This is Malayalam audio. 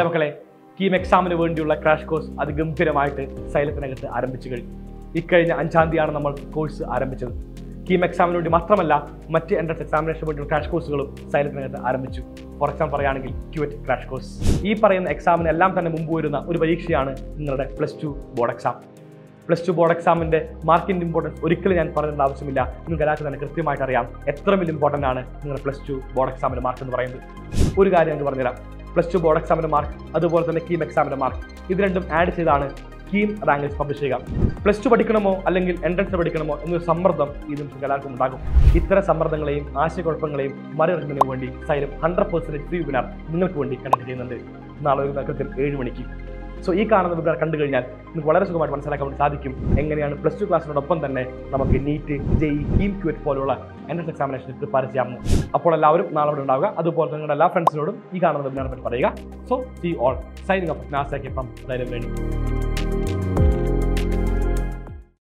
ഹലോ മക്കളെ, കീം എക്സാമിന് വേണ്ടിയുള്ള ക്രാഷ് കോഴ്സ് അതിഗംഭീരമായിട്ട് സൈലത്തിനകത്ത് ആരംഭിച്ചു കഴിഞ്ഞു. ഇക്കഴിഞ്ഞ 5-ാം തീയതിയാണ് നമ്മൾ കോഴ്സ് ആരംഭിച്ചത്. കീം എക്സാമിന് വേണ്ടി മാത്രമല്ല മറ്റ് എൻട്രൻസ് എക്സാമിനേഷന് വേണ്ടിയുള്ള ക്രാഷ് കോഴ്സുകളും സൈലത്തിനകത്ത് ആരംഭിച്ചു. ഫോർ എക്സാമ്പിൾ പറയുകയാണെങ്കിൽ CUET ക്രാഷ് കോഴ്സ്. ഈ പറയുന്ന എക്സാമിന് എല്ലാം തന്നെ മുമ്പ് വരുന്ന ഒരു പരീക്ഷയാണ് നിങ്ങളുടെ +2 ബോർഡ് എക്സാം. +2 ബോർഡ് എക്സാമിൻ്റെ മാർക്കിൻ്റെ ഇമ്പോർട്ടൻസ് ഒരിക്കലും ഞാൻ പറയേണ്ട ആവശ്യമില്ല. നിങ്ങൾക്ക് എല്ലാവർക്കും തന്നെ കൃത്യമായിട്ട് അറിയാം എത്ര വലിയ ഇമ്പോർട്ടൻ്റ് ആണ് നിങ്ങളുടെ +2 ബോർഡ് എക്സാമിൻ്റെ മാർക്ക് എന്ന് പറയുന്നത്. ഒരു കാര്യം എനിക്ക് പറഞ്ഞുതരാം. +2 ബോർഡ് എക്സാമിൻ്റെ മാർക്ക് അതുപോലെ തന്നെ കീം എക്സാമിൻ്റെ മാർക്ക് ഇത് രണ്ടും ആഡ് ചെയ്താണ് കീം റാങ്ക് ലിസ്റ്റ് പബ്ലിഷ് ചെയ്യുക. +2 പഠിക്കണമോ അല്ലെങ്കിൽ എൻട്രൻസ് പഠിക്കണമോ എന്നൊരു സമ്മർദ്ദം ഈ നിങ്ങൾക്ക് എല്ലാവർക്കും ഉണ്ടാകും. ഇത്തരം സമ്മർദ്ദങ്ങളെയും ആശയക്കുഴപ്പങ്ങളെയും മറികടക്കുന്നതിന് വേണ്ടി സൈലം 100% ഫ്രീ വെബിനാർ നിങ്ങൾക്ക് വേണ്ടി കണ്ടക്ട് ചെയ്യുന്നുണ്ട്. നാളെ ഒരു കൃത്യം 7 മണിക്ക്. സോ ഈ കാണുന്ന വെബിനാർ കണ്ടു കഴിഞ്ഞാൽ നിങ്ങൾക്ക് വളരെ സുഖമായിട്ട് മനസ്സിലാക്കാൻ വേണ്ടി സാധിക്കും എങ്ങനെയാണ് +2 ക്ലാസ്സിനോടൊപ്പം തന്നെ നമുക്ക് നീറ്റ്, JEE, KEAM, CUET പോലുള്ള എൻട്രൻസ് എക്സാമിനേഷന് പ്രിപ്പയർ ചെയ്യാമെന്ന്. അപ്പോൾ എല്ലാവരും നാളെ ഇവിടെ ഉണ്ടാവുക. അതുപോലെ നിങ്ങളുടെ എല്ലാ ഫ്രണ്ട്സിനോടും ഈ കാണുന്ന വെബിനാറിനെ പറ്റി പറയുക. So see all signing off നാസാക്കി ഫ്രം സൈലം ലേണിംഗ്.